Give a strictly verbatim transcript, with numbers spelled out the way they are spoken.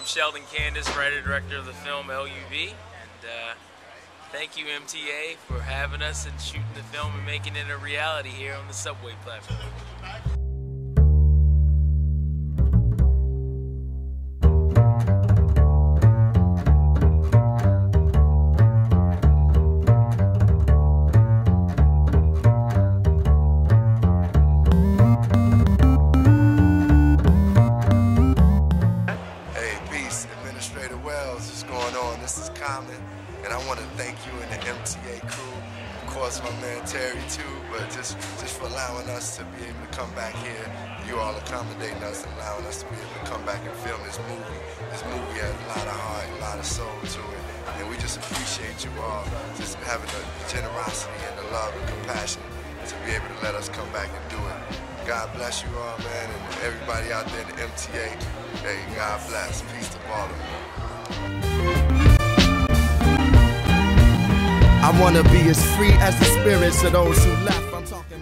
I'm Sheldon Candace, writer-director of the film L U V, and uh, thank you M T A for having us and shooting the film and making it a reality here on the subway platform. What's going on? This is Common, and I want to thank you and the M T A crew, of course my man Terry too, but just just for allowing us to be able to come back here. You all accommodating us and allowing us to be able to come back and film this movie. This movie has a lot of heart, a lot of soul to it, and we just appreciate you all just having the generosity and the love and compassion to be able to let us come back and do it. God bless you all, man, and everybody out there in the M T A. Hey, God bless. Peace to Baltimore. I wanna be as free as the spirits of those who left. I'm talking